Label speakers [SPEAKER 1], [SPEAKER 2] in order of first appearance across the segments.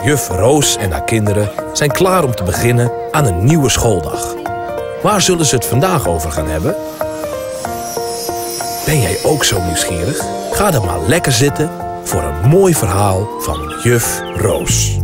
[SPEAKER 1] Juf Roos en haar kinderen zijn klaar om te beginnen aan een nieuwe schooldag. Waar zullen ze het vandaag over gaan hebben? Ben jij ook zo nieuwsgierig? Ga dan maar lekker zitten voor een mooi verhaal van Juf Roos.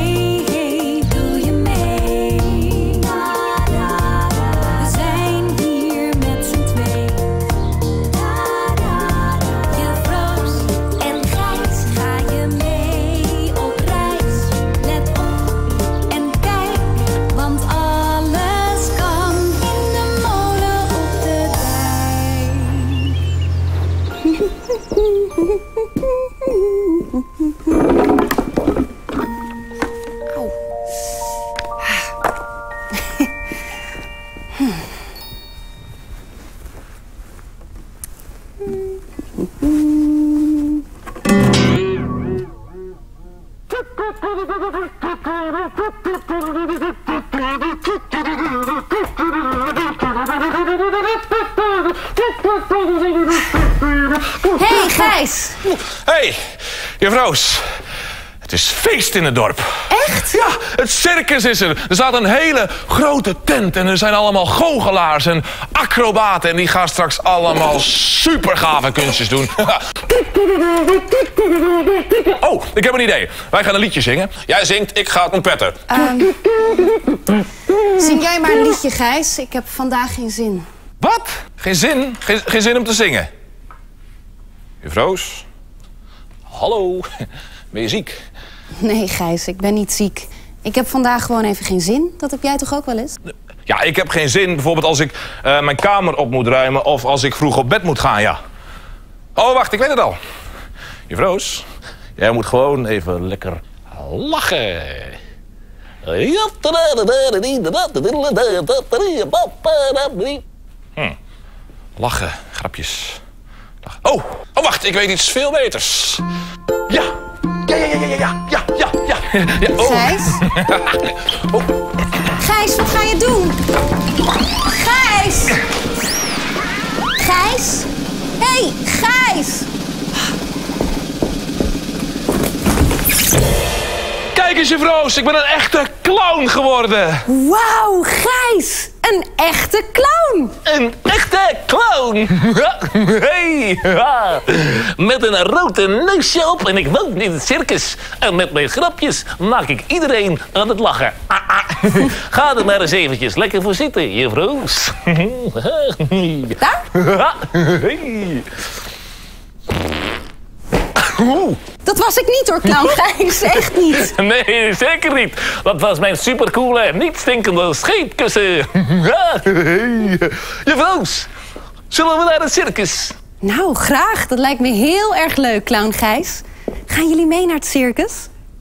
[SPEAKER 2] Hey, Gijs!
[SPEAKER 3] Hey, juf Roos. Het is feest in het dorp.
[SPEAKER 2] Echt?
[SPEAKER 3] Ja, het circus is er. Er staat een hele grote tent en er zijn allemaal goochelaars en acrobaten. En die gaan straks allemaal super gave kunstjes doen. Oh, ik heb een idee. Wij gaan een liedje zingen. Jij zingt, ik ga trompetten.
[SPEAKER 2] Zing jij maar een liedje, Gijs. Ik heb vandaag geen zin.
[SPEAKER 3] Wat? Geen zin? Geen zin om te zingen? Juf Roos? Hallo? Ben je ziek?
[SPEAKER 2] Nee, Gijs, ik ben niet ziek. Ik heb vandaag gewoon even geen zin. Dat heb jij toch ook wel eens?
[SPEAKER 3] Ja, ik heb geen zin bijvoorbeeld als ik mijn kamer op moet ruimen of als ik vroeg op bed moet gaan, ja. Oh, wacht, ik weet het al. Juf Roos, jij moet gewoon even lekker lachen. Lachen, grapjes. Lachen. Oh, wacht, ik weet iets veel beters. Ja. Oh.
[SPEAKER 2] Gijs?
[SPEAKER 3] Oh.
[SPEAKER 2] Gijs, wat ga je doen? Gijs! Gijs? Hé, Gijs!
[SPEAKER 3] Kijk eens, juf Roos, ik ben een echte clown geworden.
[SPEAKER 2] Wauw, Gijs! Een echte clown!
[SPEAKER 3] Een echte clown. Hey, met een rode neusje op en ik woon in het circus. En met mijn grapjes maak ik iedereen aan het lachen. Ga er maar eens eventjes lekker voor zitten, juf Roos.
[SPEAKER 2] Daar?
[SPEAKER 3] Hey.
[SPEAKER 2] Dat was ik niet hoor, clown Gijs. Echt niet.
[SPEAKER 3] Nee, zeker niet. Dat was mijn supercoole, niet stinkende scheepkussen. Juf Roos, zullen we naar het circus?
[SPEAKER 2] Nou, graag. Dat lijkt me heel erg leuk, clown Gijs. Gaan jullie mee naar het circus?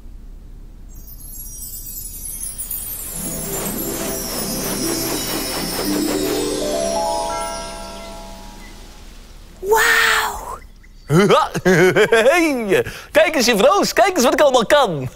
[SPEAKER 2] Wauw!
[SPEAKER 3] Hey, kijk eens, juf Roos, kijk eens wat ik allemaal kan.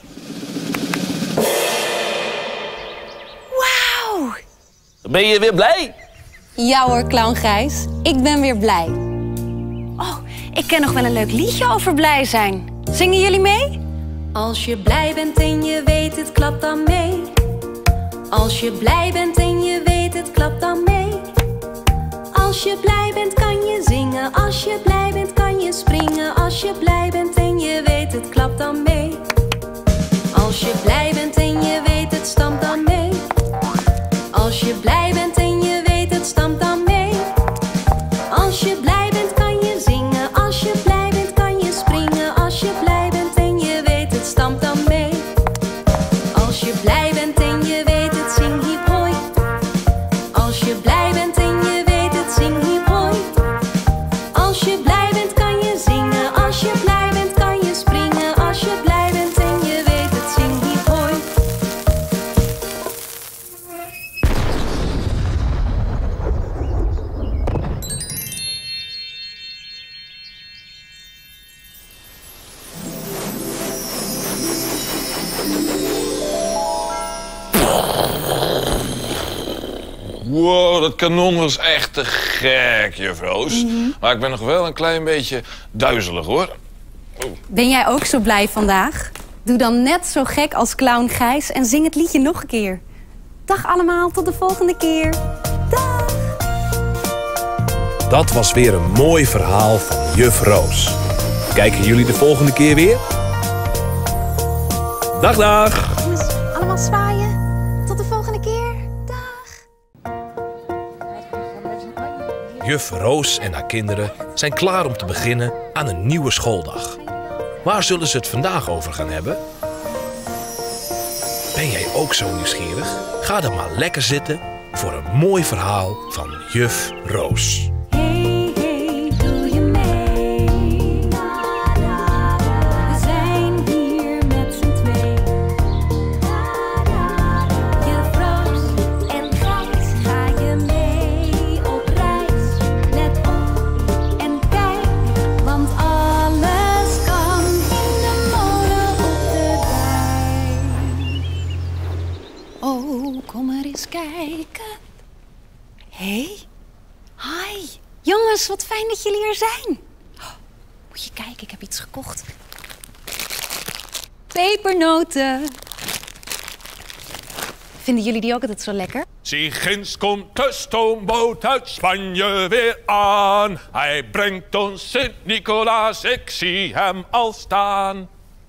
[SPEAKER 2] Wauw!
[SPEAKER 3] Ben je weer blij?
[SPEAKER 2] Ja hoor, clown Gijs. Ik ben weer blij. Oh, ik ken nog wel een leuk liedje over blij zijn. Zingen jullie mee?
[SPEAKER 4] Als je blij bent en je weet het, klap dan mee. Als je blij bent en je weet het, klap dan mee. Als je blij bent kan je zingen. Als je blij bent kan je springen. Als je blij bent en je weet het, klap dan mee. Als je blij bent en je weet het, stamp dan mee. Als je blij bent en je weet het, stamp dan mee. Als je blij bent kan je zingen. Als je blij bent kan je springen. Als je blij bent en je weet het, stamp dan mee. Als je blij bent en je weet het, zing hiep hoi. Als je blij bent en je weet het, zing hiep hoi. Als je blij bent kan je zingen. Als je blij bent kan je springen. Als je blij bent en je weet het, zing hiep hoi.
[SPEAKER 3] Wow, dat kanon was echt te gek, juf Roos. Maar ik ben nog wel een klein beetje duizelig, hoor.
[SPEAKER 2] Ben jij ook zo blij vandaag? Doe dan net zo gek als clown Gijs en zing het liedje nog een keer. Dag allemaal, tot de volgende keer. Dag!
[SPEAKER 1] Dat was weer een mooi verhaal van juf Roos. Kijken jullie de volgende keer weer? Dag, dag!
[SPEAKER 2] Jongens, allemaal zwaaien. Tot de volgende keer. Dag!
[SPEAKER 1] Juf Roos en haar kinderen zijn klaar om te beginnen aan een nieuwe schooldag. Waar zullen ze het vandaag over gaan hebben? Ben jij ook zo nieuwsgierig? Ga dan maar lekker zitten voor een mooi verhaal van juf Roos.
[SPEAKER 4] Hey, hey, doe je mee? We zijn hier met z'n twee. Juf Roos en Gijs, ga je mee op reis? Let op en kijk, want alles kan in de molen op de dijk.
[SPEAKER 2] Oh, kom maar eens kijken. Hé? Hi. Jongens, wat fijn dat jullie er zijn. Oh, moet je kijken, ik heb iets gekocht. Pepernoten. Vinden jullie die ook altijd zo lekker?
[SPEAKER 5] Zie, ginds komt de stoomboot uit Spanje weer aan. Hij brengt ons Sint-Nicolaas, ik zie hem al staan.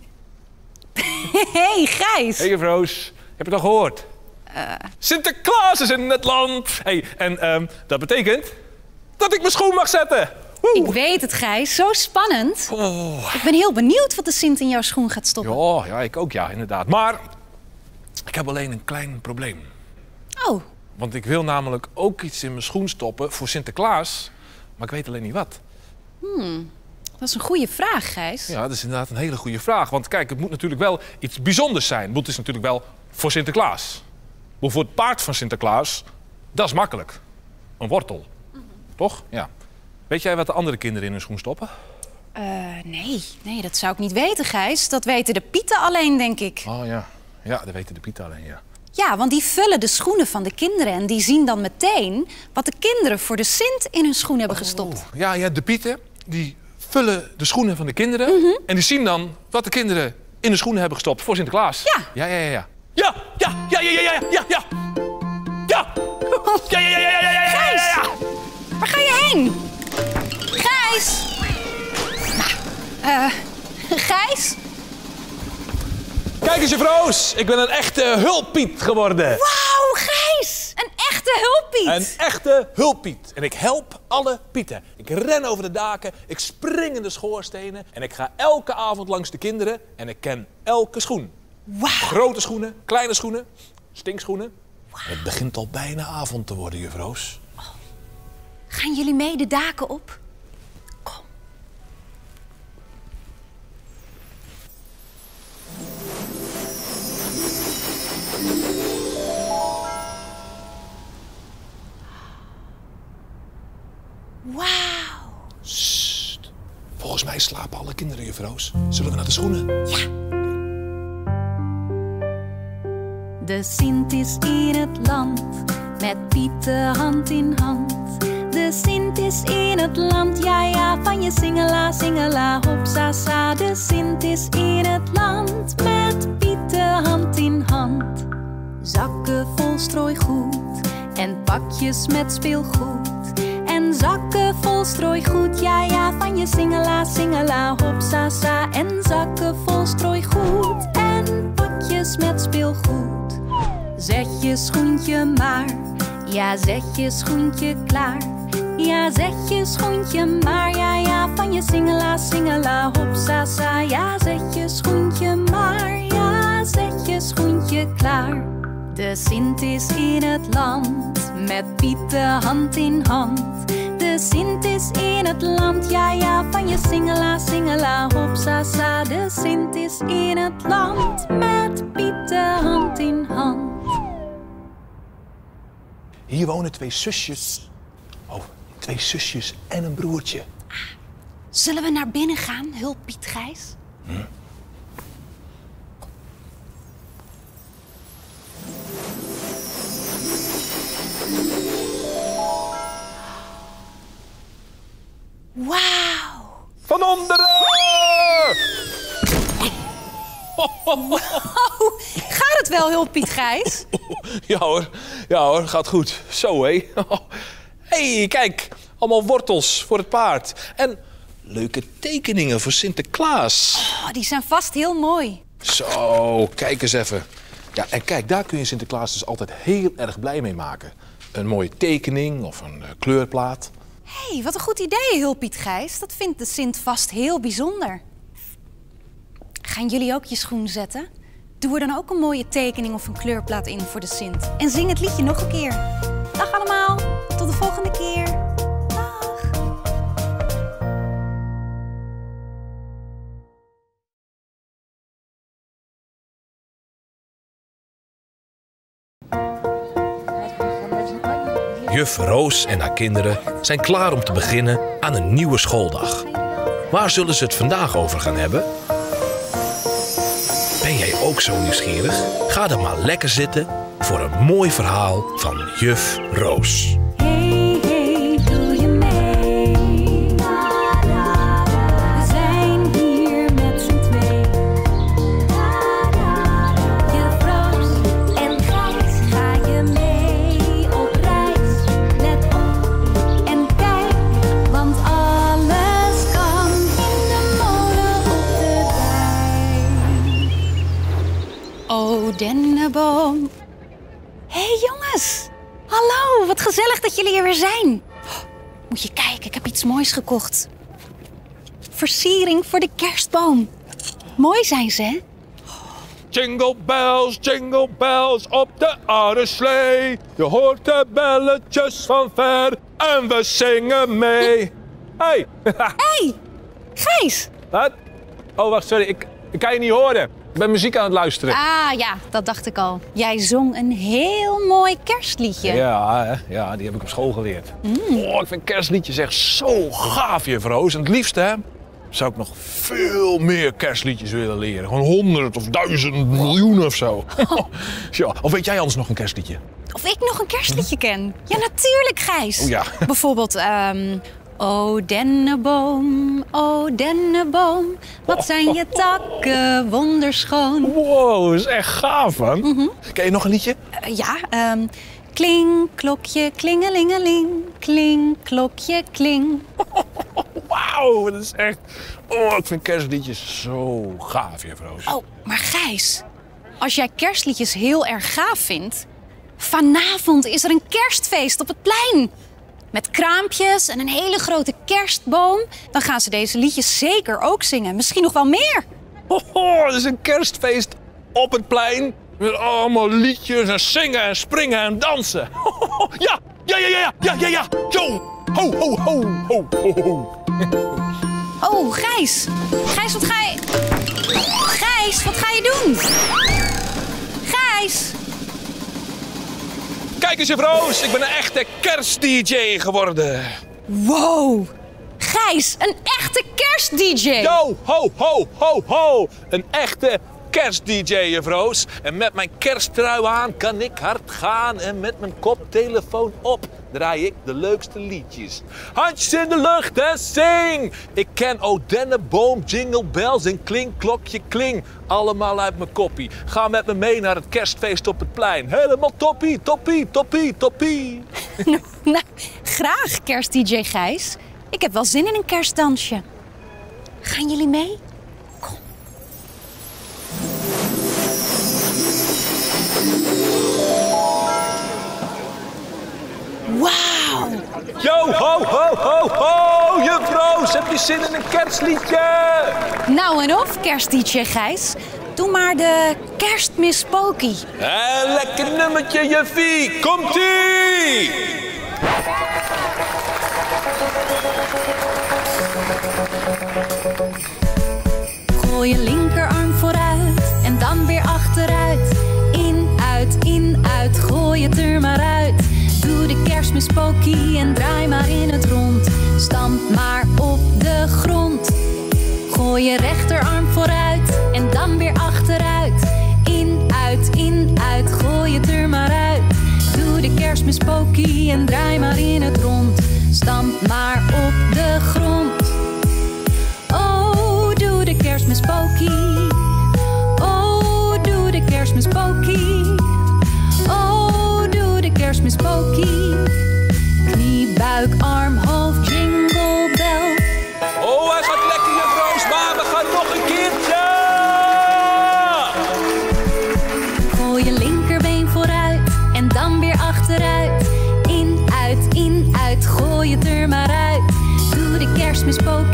[SPEAKER 2] Hey, Gijs.
[SPEAKER 5] Hey, juf Roos, heb je het al gehoord? Sinterklaas is in het land. Hey, en dat betekent dat ik mijn schoen mag zetten. Woe.
[SPEAKER 2] Ik weet het, Gijs. Zo spannend. Ik ben heel benieuwd wat de Sint in jouw schoen gaat stoppen.
[SPEAKER 5] Ja, ik ook, ja, inderdaad. Maar ik heb alleen een klein probleem.
[SPEAKER 2] Oh,
[SPEAKER 5] Want ik wil namelijk ook iets in mijn schoen stoppen voor Sinterklaas. Maar ik weet alleen niet wat.
[SPEAKER 2] dat is een goede vraag, Gijs.
[SPEAKER 5] Ja, dat is inderdaad een hele goede vraag. Want kijk, het moet natuurlijk wel iets bijzonders zijn. Het is natuurlijk wel voor Sinterklaas. Maar voor het paard van Sinterklaas, dat is makkelijk. Een wortel. Toch? Ja. Weet jij wat de andere kinderen in hun schoen stoppen?
[SPEAKER 2] Nee, dat zou ik niet weten, Gijs. Dat weten de Pieten alleen, denk ik.
[SPEAKER 5] Oh ja. Ja, dat weten de Pieten alleen, ja.
[SPEAKER 2] Ja, want die vullen de schoenen van de kinderen en die zien dan meteen wat de kinderen voor de Sint in hun schoen hebben gestopt.
[SPEAKER 5] Ja, de Pieten, die vullen de schoenen van de kinderen. En die zien dan wat de kinderen in de schoenen hebben gestopt voor Sinterklaas.
[SPEAKER 2] Ja.
[SPEAKER 5] Ja.
[SPEAKER 2] Gijs! Waar ga je heen? Gijs! Gijs?
[SPEAKER 5] Kijk eens, juf Roos, ik ben een echte hulppiet geworden.
[SPEAKER 2] Wauw, Gijs! Een echte hulppiet!
[SPEAKER 5] Een echte hulppiet. En ik help alle Pieten. Ik ren over de daken, ik spring in de schoorstenen en ik ga elke avond langs de kinderen en ik ken elke schoen.
[SPEAKER 2] Wauw!
[SPEAKER 5] Grote schoenen, kleine schoenen, stinkschoenen. Het begint al bijna avond te worden, juf Roos.
[SPEAKER 2] Gaan jullie mee de daken op? Kom. Wauw.
[SPEAKER 5] Sst. Volgens mij slapen alle kinderen, juf Roos. Zullen we naar de schoenen?
[SPEAKER 4] De Sint is in het land, met Pieten hand in hand. De Sint is in het land, ja, van je singela, hop, sa. De Sint is in het land, met Pieten hand in hand. Zakken vol strooigoed en pakjes met speelgoed. En zakken vol strooigoed, ja, van je singela, hop, sa. En zakken vol strooigoed en pakjes met speelgoed. Zet je schoentje maar, ja, zet je schoentje klaar. Ja, zet je schoentje maar, ja, van je singela, hop, sa. Ja, zet je schoentje maar, ja, zet je schoentje klaar. De Sint is in het land, met Pieten hand in hand. De Sint is in het land, ja, van je singela, hop, sa. De Sint is in het land, met Pieten hand in hand.
[SPEAKER 5] Hier wonen twee zusjes. Oh, twee zusjes en een broertje.
[SPEAKER 2] Zullen we naar binnen gaan, hulppiet Gijs? Wauw!
[SPEAKER 5] Van onderen!
[SPEAKER 2] Gaat het wel, Hulp-Piet Gijs?
[SPEAKER 5] Ja hoor, gaat goed. Zo, hé. Hé, kijk, allemaal wortels voor het paard. En leuke tekeningen voor Sinterklaas.
[SPEAKER 2] Oh, die zijn vast heel mooi.
[SPEAKER 5] Zo, kijk eens even. Ja, en kijk, daar kun je Sinterklaas dus altijd heel erg blij mee maken. Een mooie tekening of een kleurplaat.
[SPEAKER 2] Hé, wat een goed idee, Hulp-Piet Gijs. Dat vindt de Sint vast heel bijzonder. Gaan jullie ook je schoen zetten? Doe er dan ook een mooie tekening of een kleurplaat in voor de Sint. En zing het liedje nog een keer. Dag allemaal, tot de volgende keer. Dag.
[SPEAKER 1] Juf Roos en haar kinderen zijn klaar om te beginnen aan een nieuwe schooldag. Waar zullen ze het vandaag over gaan hebben? Ben jij ook zo nieuwsgierig? Ga dan maar lekker zitten voor een mooi verhaal van Juf Roos.
[SPEAKER 4] Hey, hey, doe je mee? We zijn hier met z'n twee. Juf Roos en Gijs, ga je mee op reis? Let op en kijk, want alles kan in de molen op de dijk.
[SPEAKER 2] Oh, dennenboom. Hé jongens, hallo, wat gezellig dat jullie er weer zijn. Moet je kijken, ik heb iets moois gekocht. Versiering voor de kerstboom. Mooi zijn ze, hè?
[SPEAKER 5] Jingle bells, op de oude slee. Je hoort de belletjes van ver en we zingen mee. Hey.
[SPEAKER 2] Hé, Gijs.
[SPEAKER 5] Wat? Oh, wacht, sorry, ik kan je niet horen. Ik ben muziek aan het luisteren.
[SPEAKER 2] Ah ja, dat dacht ik al. Jij zong een heel mooi kerstliedje.
[SPEAKER 5] Ja, die heb ik op school geleerd. Oh, ik vind kerstliedjes echt zo gaaf, Juf Roos. En het liefst, hè, zou ik nog veel meer kerstliedjes willen leren. Gewoon 100 of 1000 miljoen of zo. Ja, of weet jij anders nog een kerstliedje?
[SPEAKER 2] Of ik nog een kerstliedje ken? Ja, natuurlijk, Gijs.
[SPEAKER 5] Oh ja.
[SPEAKER 2] Bijvoorbeeld, o dennenboom, wat zijn je takken wonderschoon.
[SPEAKER 5] Wow, dat is echt gaaf, man. Ken je nog een liedje?
[SPEAKER 2] Kling, klokje, klingelingeling, kling, klokje, kling.
[SPEAKER 5] Wauw, dat is echt... Oh, ik vind kerstliedjes zo gaaf, Juf Roos.
[SPEAKER 2] Oh, maar Gijs, als jij kerstliedjes heel erg gaaf vindt... vanavond is er een kerstfeest op het plein. Met kraampjes en een hele grote kerstboom. Dan gaan ze deze liedjes zeker ook zingen. Misschien nog wel meer.
[SPEAKER 5] Het is een kerstfeest op het plein. Met allemaal liedjes en zingen en springen en dansen. Ja. Yo, ho.
[SPEAKER 2] Oh, Gijs. Gijs, wat ga je... Gijs, wat ga je doen? Gijs.
[SPEAKER 5] Kijk eens, Juf Roos, ik ben een echte kerst-dj geworden.
[SPEAKER 2] Wow. Gijs, een echte kerst-dj.
[SPEAKER 5] Yo, ho. Een echte kerst-dj, Juf Roos. En met mijn kersttrui aan kan ik hard gaan. En met mijn koptelefoon op draai ik de leukste liedjes. Handjes in de lucht en zing. Ik ken O Dennenboom, Jingle Bells en Kling, Klokje, Kling. Allemaal uit mijn koppie. Ga met me mee naar het kerstfeest op het plein. Helemaal toppie.
[SPEAKER 2] Nou, graag, kerst-dj Gijs. Ik heb wel zin in een kerstdansje. Gaan jullie mee? Kom. Wauw.
[SPEAKER 5] Yo, ho, Juf Roos, heb je zin in een kerstliedje?
[SPEAKER 2] Nou en of, kerst-dj Gijs. Doe maar de Kerstmis Pokey.
[SPEAKER 5] Lekker nummertje, Juffie. Komt-ie!
[SPEAKER 4] Gooi je linkerarm vooruit en dan weer achteruit. In, uit, gooi het er maar uit. Doe de Kerstmis Pokey en draai maar in het rond. Stamp maar op de grond. Gooi je rechterarm vooruit en dan weer achteruit. In, uit, gooi het er maar uit. Doe de Kerstmis Pokey en draai maar in het rond. Stamp maar op de grond. Oh, doe de Kerstmis Pokey. Oh,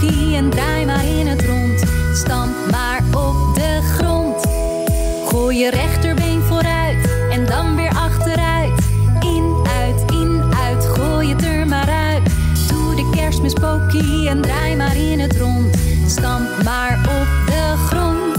[SPEAKER 4] Spooky en draai maar in het rond. Stamp maar op de grond. Gooi je rechterbeen vooruit en dan weer achteruit. In, uit, gooi het er maar uit. Doe de Kerstmis Spooky en draai maar in het rond. Stamp maar op de grond.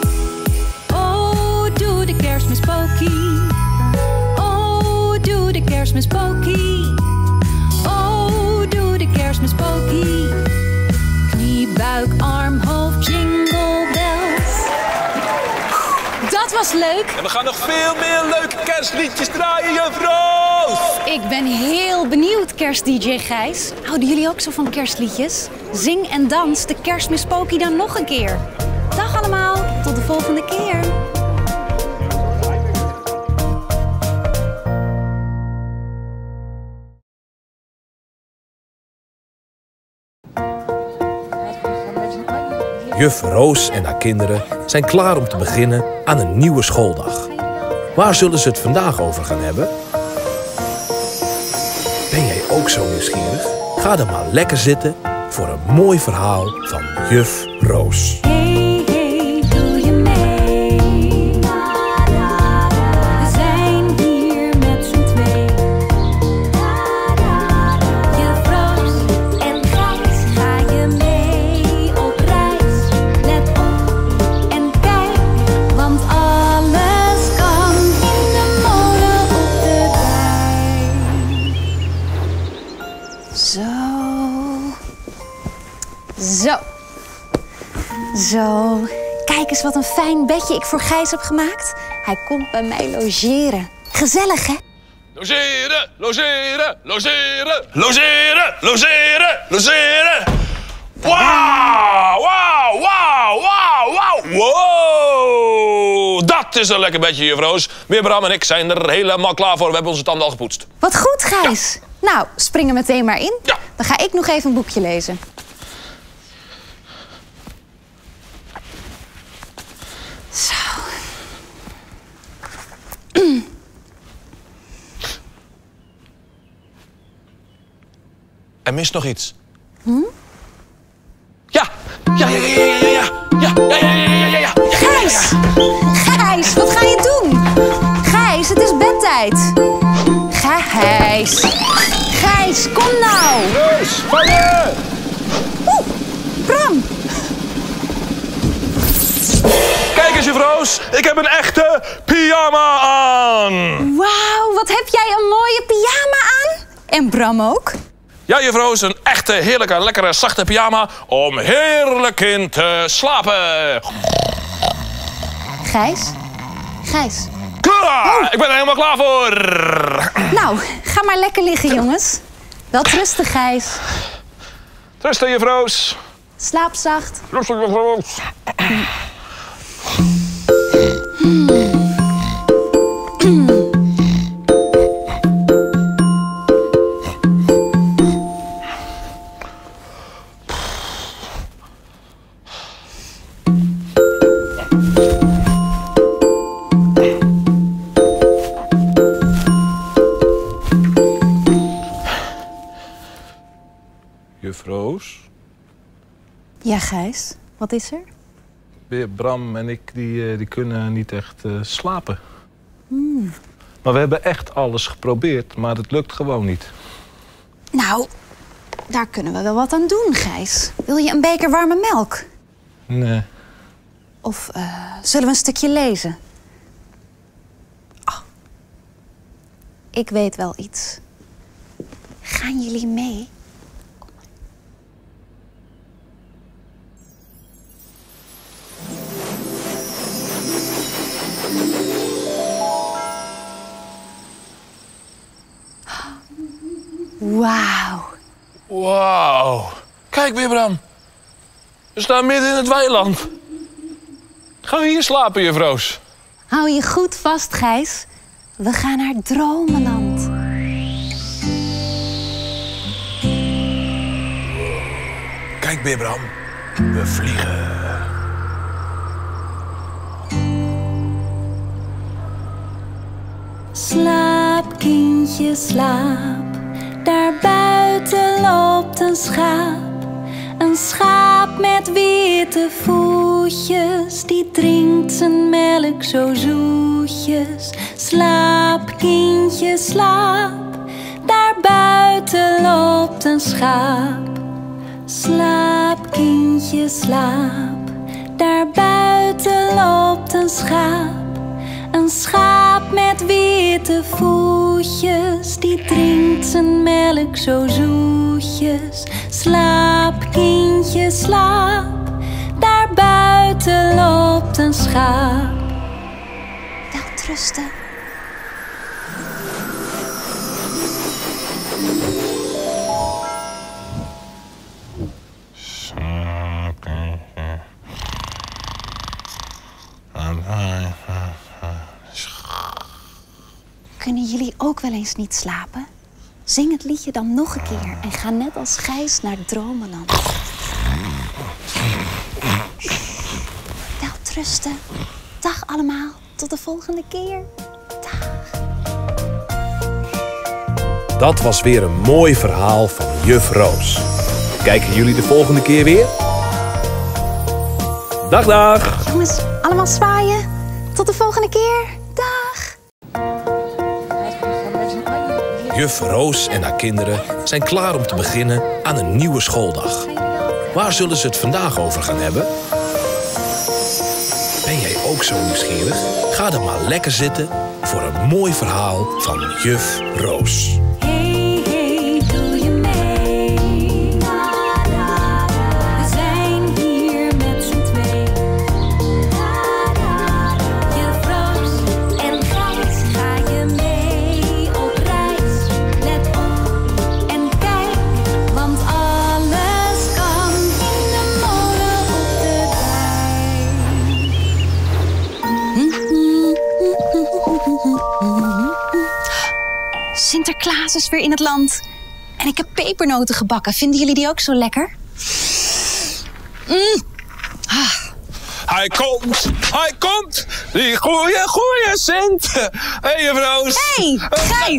[SPEAKER 4] Oh, doe de Kerstmis Spooky. Oh, doe de Kerstmis Spooky. Oh, doe de Kerstmis Spooky. Knie, buik, arm, hoofd, jingle bells.
[SPEAKER 2] Dat was leuk.
[SPEAKER 5] En we gaan nog veel meer leuke kerstliedjes draaien, juffrouw.
[SPEAKER 2] Ik ben heel benieuwd, kerst-dj Gijs. Houden jullie ook zo van kerstliedjes? Zing en dans de Kerstmis Spooky dan nog een keer. Dag allemaal, tot de volgende keer.
[SPEAKER 1] Juf Roos en haar kinderen zijn klaar om te beginnen aan een nieuwe schooldag. Waar zullen ze het vandaag over gaan hebben? Ben jij ook zo nieuwsgierig? Ga dan maar lekker zitten voor een mooi verhaal van juf Roos.
[SPEAKER 4] Hey, hey, doe je mee? We zijn hier met z'n twee. Juf Roos en Gijs, ga je mee op reis? Let op en kijk, want alles kan in de molen op de dijk.
[SPEAKER 2] Zo. Kijk eens wat een fijn bedje ik voor Gijs heb gemaakt. Hij komt bij mij logeren. Gezellig, hè?
[SPEAKER 5] Logeren, logeren, logeren, logeren, logeren, logeren. Wauw, wauw, wauw, wauw, wauw. Wow, dat is een lekker bedje, juffrouws. Bram en ik zijn er helemaal klaar voor. We hebben onze tanden al gepoetst.
[SPEAKER 2] Wat goed, Gijs. Ja. Nou, spring er meteen maar in.
[SPEAKER 5] Ja.
[SPEAKER 2] Dan ga ik nog even een boekje lezen. Zo.
[SPEAKER 5] Er mist nog iets. Ja. Ja.
[SPEAKER 2] Gijs! Gijs, wat ga je doen? Gijs, het is bedtijd. Gijs. Gijs, kom nou.
[SPEAKER 5] Roos, vangen!
[SPEAKER 2] Oeh, Bram.
[SPEAKER 5] Kijk eens, juffrouws. Ik heb een echte pyjama aan.
[SPEAKER 2] Wauw, wat heb jij een mooie pyjama aan. En Bram ook.
[SPEAKER 5] Ja, juffrouws, een echte, heerlijke, lekkere, zachte pyjama om heerlijk in te slapen.
[SPEAKER 2] Gijs? Gijs.
[SPEAKER 5] Klaar! Ik ben er helemaal klaar voor.
[SPEAKER 2] Nou, ga maar lekker liggen, jongens. Wel rustig, Gijs.
[SPEAKER 5] Rusten, juffrouws.
[SPEAKER 2] Slaap zacht.
[SPEAKER 5] Rustig, juffrouws. Juffrouws.
[SPEAKER 2] Ja, Gijs. Wat is er?
[SPEAKER 5] Bram en ik die kunnen niet echt slapen. Maar we hebben echt alles geprobeerd, maar het lukt gewoon niet.
[SPEAKER 2] Nou, daar kunnen we wel wat aan doen, Gijs. Wil je een beker warme melk?
[SPEAKER 5] Nee.
[SPEAKER 2] Of zullen we een stukje lezen? Oh, ik weet wel iets. Gaan jullie mee? Wauw.
[SPEAKER 5] Wauw. Kijk weer, Bram. We staan midden in het weiland. Gaan we hier slapen, juffrouws?
[SPEAKER 2] Hou je goed vast, Gijs. We gaan naar Dromenland.
[SPEAKER 5] Kijk weer, Bram. We vliegen.
[SPEAKER 4] Slaap, kindje, slaap. Daar buiten loopt een schaap. Een Een schaap met witte voetjes, die drinkt zijn melk zo zoetjes. Slaap, kindje, slaap, daar buiten loopt een schaap. Slaap, kindje, slaap, daar buiten loopt een schaap. Een schaap met witte voetjes, die drinkt zijn melk zo zoetjes. Slaap, kindje, slaap, daar buiten loopt een schaap.
[SPEAKER 2] Welterusten. Kunnen jullie ook wel eens niet slapen? Zing het liedje dan nog een keer en ga net als Gijs naar Dromenland. Welterusten. Dag allemaal, tot de volgende keer. Dag.
[SPEAKER 1] Dat was weer een mooi verhaal van juf Roos. Kijken jullie de volgende keer weer? Dag, dag!
[SPEAKER 2] Jongens, allemaal zwaaien. Tot de volgende keer. Dag.
[SPEAKER 1] Juf Roos en haar kinderen zijn klaar om te beginnen aan een nieuwe schooldag. Waar zullen ze het vandaag over gaan hebben? Ben jij ook zo nieuwsgierig? Ga dan maar lekker zitten voor een mooi verhaal van juf Roos.
[SPEAKER 4] Hey, hey, doe je mee? We zijn hier met z'n twee. Juf Roos en Gijs, ga je mee op reis? Let op en kijk, want alles kan in de molen op de dijk.
[SPEAKER 2] Sinterklaas is weer in het land. En ik heb pepernoten gebakken. Vinden jullie die ook zo lekker?
[SPEAKER 5] Hij komt, die goeie Sint. Hey, juf Roos.
[SPEAKER 2] Hey, Gijs.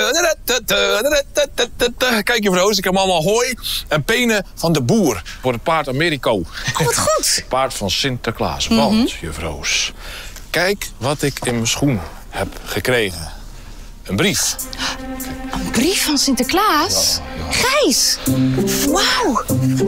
[SPEAKER 5] Kijk, juf Roos, ik heb allemaal hooi en penen van de boer voor het paard Americo.
[SPEAKER 2] Oh, wat goed.
[SPEAKER 5] Het paard van Sinterklaas. Want, juf Roos, kijk wat ik in mijn schoen heb gekregen. Een brief.
[SPEAKER 2] Een brief van Sinterklaas? Gijs. Wauw.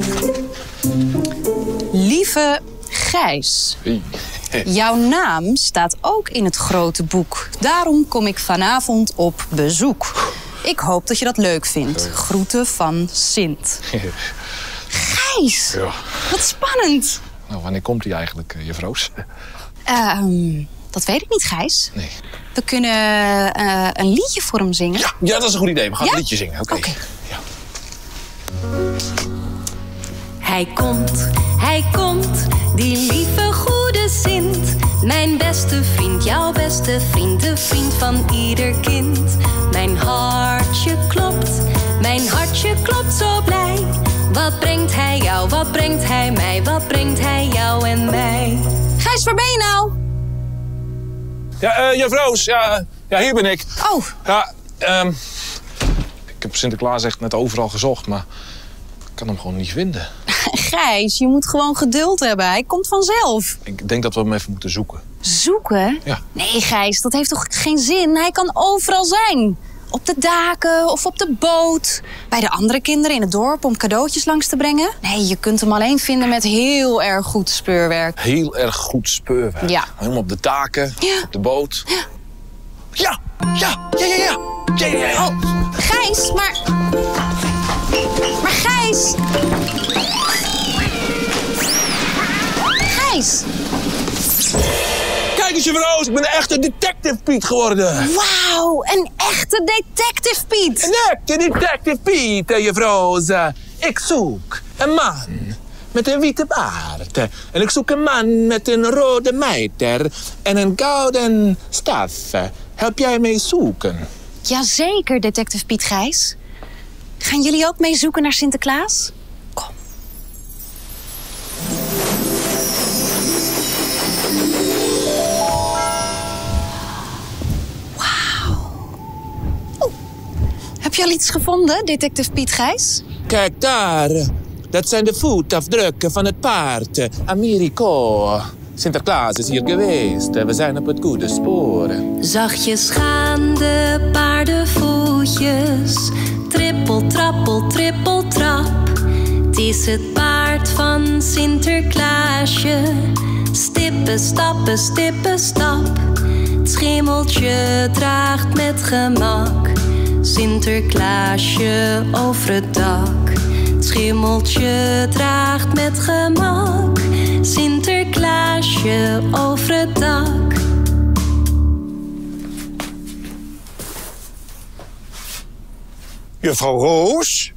[SPEAKER 6] Lieve Gijs, jouw naam staat ook in het grote boek. Daarom kom ik vanavond op bezoek. Ik hoop dat je dat leuk vindt. Groeten van Sint.
[SPEAKER 2] Gijs.
[SPEAKER 5] Ja.
[SPEAKER 2] Wat spannend.
[SPEAKER 5] Nou, wanneer komt hij eigenlijk, juf Roos?
[SPEAKER 2] Dat weet ik niet, Gijs.
[SPEAKER 5] Nee.
[SPEAKER 2] We kunnen een liedje voor hem zingen.
[SPEAKER 5] Ja, dat is een goed idee. We gaan
[SPEAKER 2] Ja?
[SPEAKER 5] een liedje zingen. Oké. Ja.
[SPEAKER 4] Hij komt, die lieve goede Sint. Mijn beste vriend, jouw beste vriend, de vriend van ieder kind. Mijn hartje klopt zo blij. Wat brengt hij jou, wat brengt hij mij, wat brengt hij jou en mij?
[SPEAKER 2] Gijs, waar ben je nou?
[SPEAKER 5] Ja, juf Roos, ja, hier ben ik.
[SPEAKER 2] Oh.
[SPEAKER 5] Ja, ik heb Sinterklaas echt net overal gezocht, maar ik kan hem gewoon niet vinden.
[SPEAKER 6] Gijs, je moet gewoon geduld hebben. Hij komt vanzelf.
[SPEAKER 5] Ik denk dat we hem even moeten zoeken.
[SPEAKER 2] Zoeken?
[SPEAKER 5] Ja.
[SPEAKER 2] Nee, Gijs, dat heeft toch geen zin? Hij kan overal zijn. Op de daken of op de boot. Bij de andere kinderen in het dorp om cadeautjes langs te brengen. Nee, je kunt hem alleen vinden met heel erg goed speurwerk.
[SPEAKER 5] Heel erg goed speurwerk.
[SPEAKER 6] Ja.
[SPEAKER 5] Helemaal op de daken,
[SPEAKER 2] Ja.
[SPEAKER 5] op de boot.
[SPEAKER 2] Ja.
[SPEAKER 5] Ja.
[SPEAKER 2] Oh, Gijs, maar Gijs! Gijs!
[SPEAKER 5] Kijk eens, juf Roos, ik ben een echte detective Piet geworden.
[SPEAKER 2] Wauw, een echte detective Piet!
[SPEAKER 5] Een echte detective Piet, juf Roos. Ik zoek een man met een witte baard. En ik zoek een man met een rode mijter en een gouden staf. Help jij mee zoeken?
[SPEAKER 2] Jazeker, detective Piet Gijs. Gaan jullie ook mee zoeken naar Sinterklaas? Kom. Wauw. Heb je al iets gevonden, detective Piet Gijs?
[SPEAKER 5] Kijk daar,
[SPEAKER 7] dat zijn de voetafdrukken van het paard. Americo. Sinterklaas is hier geweest. We zijn op het goede spoor.
[SPEAKER 4] Zachtjes gaan de paardenvoetjes. Trippel, trappel, trippel, trap. Het is het paard van Sinterklaasje. Stippen, stappen, stippen, stap. Het schimmeltje draagt met gemak Sinterklaasje over het dak. Het schimmeltje draagt met gemak Sinterklaasje over het dak.
[SPEAKER 8] Juffrouw Roos?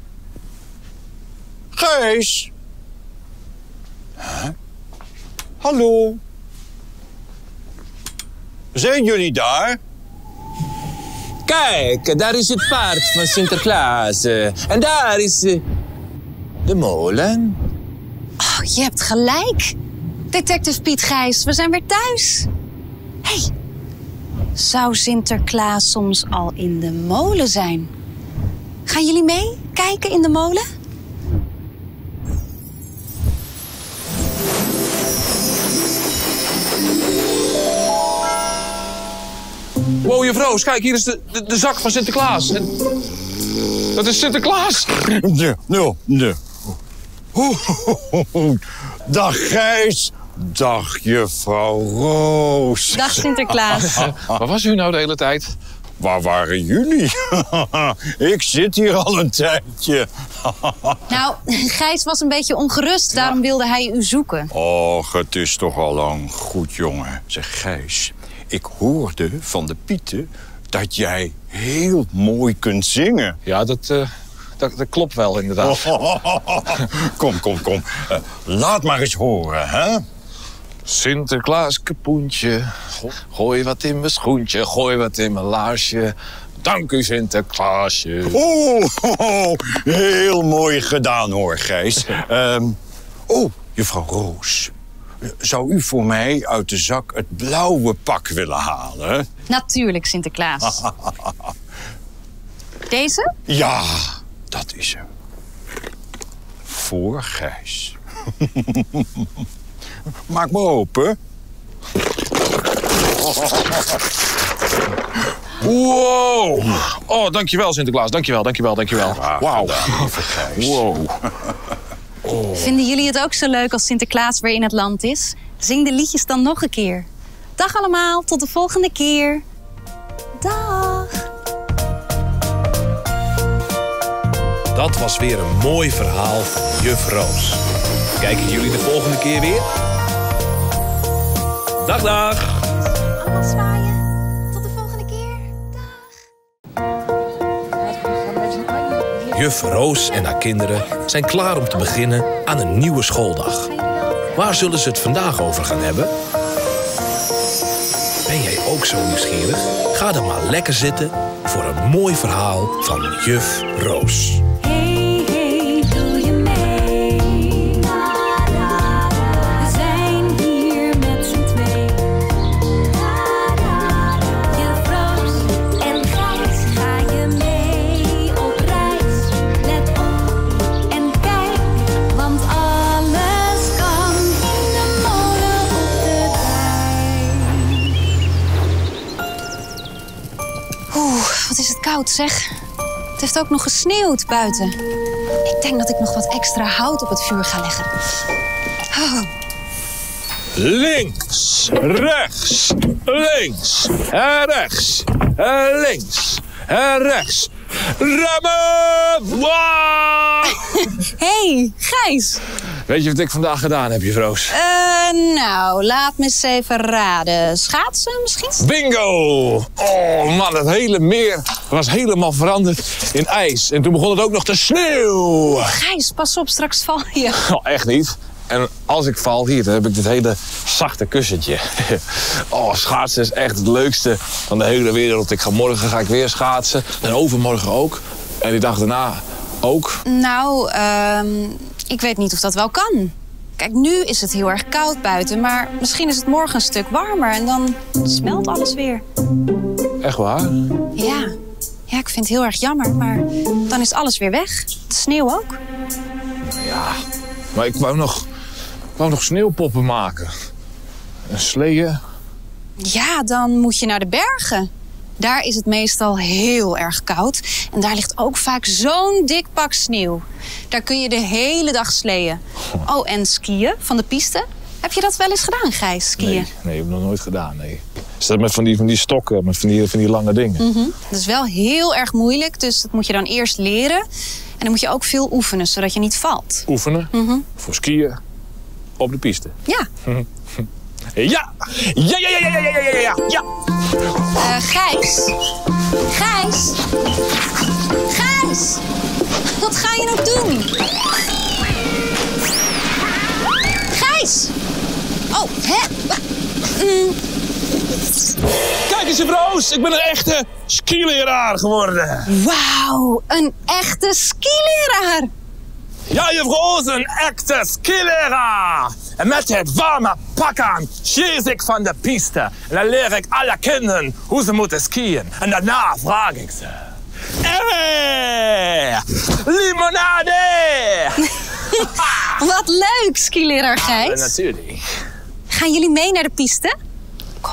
[SPEAKER 8] Gijs? Huh? Hallo? Zijn jullie daar?
[SPEAKER 7] Kijk, daar is het paard van Sinterklaas. En daar is de molen.
[SPEAKER 6] Oh, je hebt gelijk. Detective Piet Gijs, we zijn weer thuis. Hé, zou Sinterklaas soms al in de molen zijn? Gaan jullie mee kijken in de molen?
[SPEAKER 5] Wow, juffrouw, kijk, hier is de zak van Sinterklaas. En dat is Sinterklaas.
[SPEAKER 8] Nee. Dag Gijs. Dag juffrouw Roos.
[SPEAKER 6] Dag Sinterklaas.
[SPEAKER 5] Waar was u nou de hele tijd?
[SPEAKER 8] Waar waren jullie? Ik zit hier al een tijdje.
[SPEAKER 6] Nou, Gijs was een beetje ongerust, daarom wilde hij u zoeken.
[SPEAKER 8] Och, het is toch al lang goed, jongen. Zeg, Gijs, ik hoorde van de Pieten dat jij heel mooi kunt zingen.
[SPEAKER 5] Ja, dat klopt wel, inderdaad.
[SPEAKER 8] Kom. Laat maar eens horen, hè?
[SPEAKER 5] Sinterklaas kapoentje, gooi wat in mijn schoentje, gooi wat in mijn laarsje. Dank u, Sinterklaasje.
[SPEAKER 8] Oh, heel mooi gedaan, hoor, Gijs. Juffrouw Roos. Zou u voor mij uit de zak het blauwe pak willen halen?
[SPEAKER 6] Natuurlijk, Sinterklaas. Deze?
[SPEAKER 8] Ja, dat is hem. Voor Gijs. Maak maar open.
[SPEAKER 5] Wow. Oh, dankjewel, Sinterklaas. Dankjewel. Wauw. Wow.
[SPEAKER 6] Vinden jullie het ook zo leuk als Sinterklaas weer in het land is? Zing de liedjes dan nog een keer. Dag allemaal, tot de volgende keer. Dag.
[SPEAKER 1] Dat was weer een mooi verhaal van Juf Roos. Kijken jullie de volgende keer weer? Dag.
[SPEAKER 6] Allemaal zwaaien. Tot de volgende keer. Dag.
[SPEAKER 1] Juf Roos en haar kinderen zijn klaar om te beginnen aan een nieuwe schooldag. Waar zullen ze het vandaag over gaan hebben? Ben jij ook zo nieuwsgierig? Ga dan maar lekker zitten voor een mooi verhaal van Juf Roos.
[SPEAKER 4] Hey, doe je mee? We zijn hier met z'n twee. Juf Roos en Gijs, ga je mee op reis? Let op en kijk, want alles kan in de molen op de dijk.
[SPEAKER 6] Wat is het koud, zeg. Het heeft ook nog gesneeuwd buiten. Ik denk dat ik nog wat extra hout op het vuur ga leggen. Oh.
[SPEAKER 5] Links, rechts, links en rechts, links en rechts. Remmen! Wow!
[SPEAKER 6] Hey, Gijs.
[SPEAKER 5] Weet je wat ik vandaag gedaan heb, Juf Roos?
[SPEAKER 6] Nou, laat me eens even raden. Schaatsen misschien?
[SPEAKER 5] Bingo! Oh man, het hele meer was helemaal veranderd in ijs. En toen begon het ook nog te sneeuwen.
[SPEAKER 6] Gijs, pas op, straks val je.
[SPEAKER 5] Oh, echt niet. En als ik val hier, dan heb ik dit hele zachte kussentje. Oh, schaatsen is echt het leukste van de hele wereld. Morgen ga ik weer schaatsen. En overmorgen ook. En die dag daarna ook.
[SPEAKER 6] Nou, ik weet niet of dat wel kan. Kijk, nu is het heel erg koud buiten, maar misschien is het morgen een stuk warmer en dan smelt alles weer.
[SPEAKER 5] Echt waar?
[SPEAKER 6] Ja, ik vind het heel erg jammer, maar dan is alles weer weg. De sneeuw ook.
[SPEAKER 5] Ja, maar ik wou nog sneeuwpoppen maken. En sleeën.
[SPEAKER 6] Ja, dan moet je naar de bergen. Daar is het meestal heel erg koud. En daar ligt ook vaak zo'n dik pak sneeuw. Daar kun je de hele dag sleeën. Oh, en skiën van de piste? Heb je dat wel eens gedaan, Gijs, skiën?
[SPEAKER 5] Nee, heb ik nog nooit gedaan, nee. Is dat met van die stokken, met van die lange dingen?
[SPEAKER 6] Dat is wel heel erg moeilijk, dus dat moet je dan eerst leren. En dan moet je ook veel oefenen, zodat je niet valt.
[SPEAKER 5] Oefenen? Voor skiën op de piste?
[SPEAKER 6] Ja.
[SPEAKER 5] Ja! Ja!
[SPEAKER 6] Gijs? Gijs? Gijs? Wat ga je nou doen? Gijs! Oh, hè?
[SPEAKER 5] Kijk eens, Roos, ik ben een echte skileraar geworden.
[SPEAKER 6] Wauw, een echte skileraar!
[SPEAKER 5] Ja, juf Roos, een echte skileraar. En met het warme pak aan sjees ik van de piste. En dan leer ik alle kinderen hoe ze moeten skiën. En daarna vraag ik ze... limonade!
[SPEAKER 6] Wat leuk, skileraar Gijs.
[SPEAKER 5] Natuurlijk.
[SPEAKER 6] Gaan jullie mee naar de piste? Kom.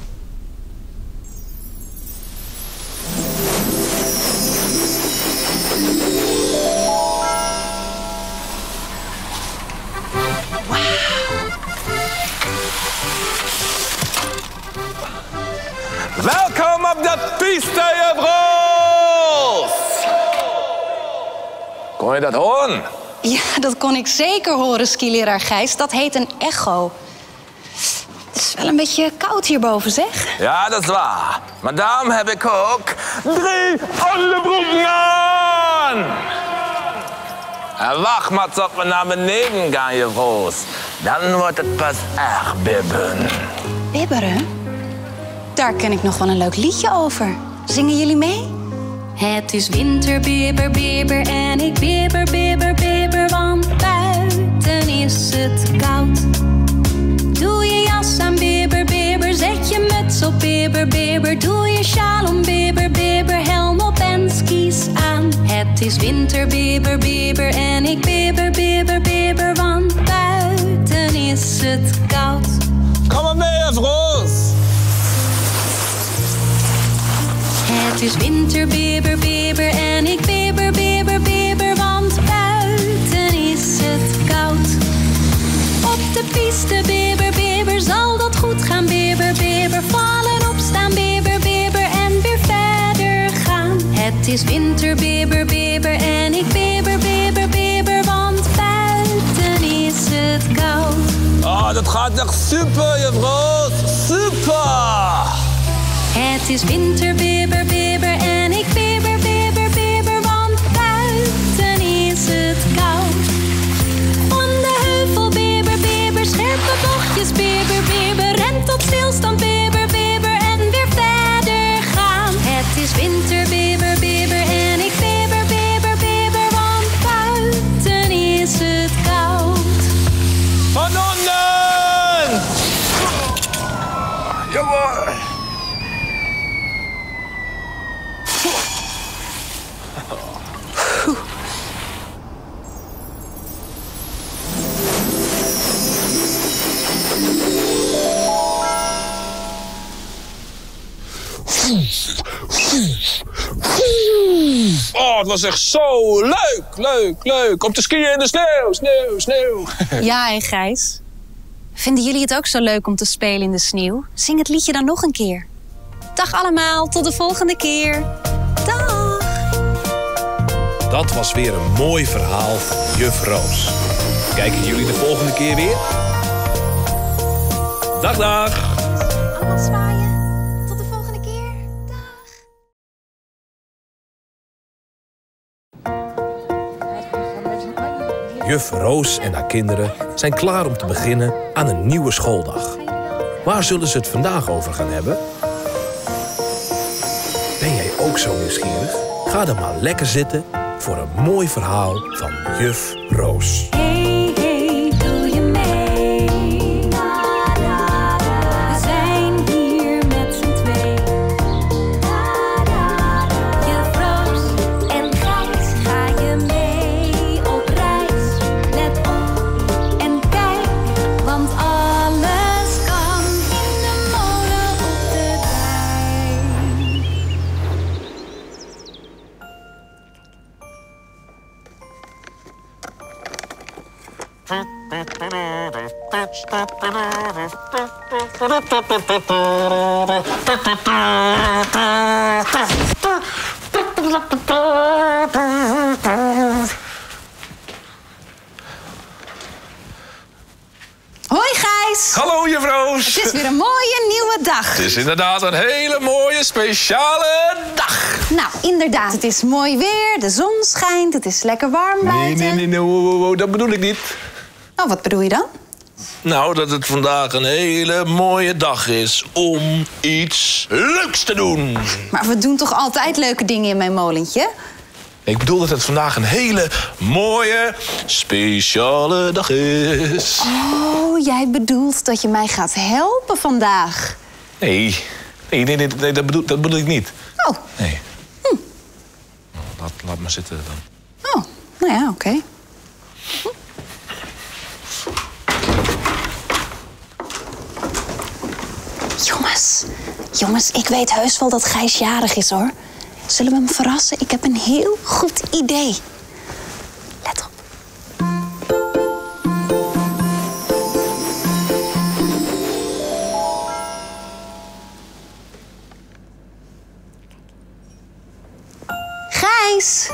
[SPEAKER 5] Welkom op de piste, juf Roos! Kon je dat horen?
[SPEAKER 6] Ja, dat kon ik zeker horen, skileraar Gijs. Dat heet een echo. Het is wel een beetje koud hierboven, zeg.
[SPEAKER 5] Ja, dat is waar. Maar daarom heb ik ook 3 onderbroeken aan. En wacht maar tot we naar beneden gaan, juf Roos. Dan wordt het pas echt bibben.
[SPEAKER 6] Bibberen? Daar ken ik nog wel een leuk liedje over. Zingen jullie mee?
[SPEAKER 4] Het is winter, bibber, bibber en ik bibber, bibber, bibber, want buiten is het koud. Doe je jas aan, bibber, bibber, zet je muts op, bibber, bibber, doe je sjaal om, bibber, bibber, helm op en skis aan. Het is winter, bibber, bibber en ik bibber, bibber, bibber, want buiten is het koud.
[SPEAKER 5] Kom maar mee, juf Roos.
[SPEAKER 4] Het is winter, bibber, bibber en ik bibber, bibber, bibber, want buiten is het koud. Op de piste, bibber, bibber, zal dat goed gaan, bibber, bibber, vallen, opstaan, bibber, bibber en weer verder gaan. Het is winter, bibber, bibber en ik bibber, bibber, bibber, want buiten is het koud.
[SPEAKER 5] Oh, dat gaat nog super, juf Roos. Super!
[SPEAKER 4] Het is winter, bibber, bibber en ik bibber, bibber, bibber, want buiten is het koud. Van de heuvel, bibber, bibber, scherpe bochtjes, bibber, bibber, ren tot stilstand, bibber, bibber en weer verder gaan. Het is winter, bibber, bibber en ik bibber, bibber, bibber, want buiten is het koud.
[SPEAKER 5] Van onder! Jawel! Oh, het was echt zo leuk. Om te skiën in de sneeuw.
[SPEAKER 6] Ja, en Gijs? Vinden jullie het ook zo leuk om te spelen in de sneeuw? Zing het liedje dan nog een keer. Dag allemaal, tot de volgende keer. Dag!
[SPEAKER 1] Dat was weer een mooi verhaal van juf Roos. Kijken jullie de volgende keer weer? Dag, dag!
[SPEAKER 6] Allemaal zwaaien. Tot de volgende keer. Dag!
[SPEAKER 1] Juf Roos en haar kinderen zijn klaar om te beginnen aan een nieuwe schooldag. Waar zullen ze het vandaag over gaan hebben? Ben jij ook zo nieuwsgierig? Ga dan maar lekker zitten voor een mooi verhaal van juf Roos.
[SPEAKER 4] Hey, hey, doe je mee? We zijn hier met z'n twee. Juf Roos en Gijs, ga je mee op reis?
[SPEAKER 6] Hoi Gijs!
[SPEAKER 1] Hallo, juffrouw.
[SPEAKER 6] Het is weer een mooie nieuwe dag.
[SPEAKER 1] Het is inderdaad een hele mooie, speciale dag.
[SPEAKER 6] Nou, inderdaad. Het is mooi weer, de zon schijnt, het is lekker warm buiten.
[SPEAKER 1] Nee, dat bedoel ik niet.
[SPEAKER 6] Oh, wat bedoel je dan?
[SPEAKER 1] Nou, dat het vandaag een hele mooie dag is om iets leuks te doen.
[SPEAKER 6] Maar we doen toch altijd leuke dingen in mijn molentje?
[SPEAKER 1] Ik bedoel dat het vandaag een hele mooie, speciale dag is.
[SPEAKER 6] Oh, jij bedoelt dat je mij gaat helpen vandaag.
[SPEAKER 1] Nee, dat bedoel ik niet.
[SPEAKER 6] Oh.
[SPEAKER 1] Nee. Laat maar zitten dan.
[SPEAKER 6] Oh, nou ja, oké. Jongens, ik weet heus wel dat Gijs jarig is, hoor. Zullen we hem verrassen? Ik heb een heel goed idee. Let op. Gijs!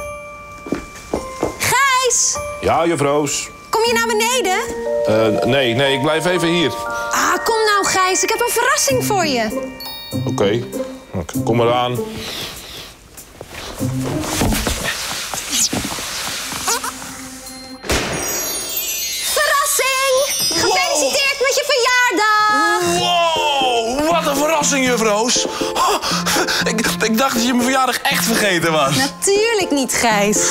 [SPEAKER 6] Gijs!
[SPEAKER 1] Ja, juffrouws.
[SPEAKER 6] Kom je naar beneden?
[SPEAKER 1] Nee, ik blijf even hier.
[SPEAKER 6] Ah, kom nou, Gijs. Ik heb een verrassing voor je.
[SPEAKER 1] Oké, kom maar aan.
[SPEAKER 6] Verrassing! Gefeliciteerd met je verjaardag!
[SPEAKER 1] Wow, wat een verrassing, juffrouws. Oh, ik dacht dat je mijn verjaardag echt vergeten was.
[SPEAKER 6] Natuurlijk niet, Gijs.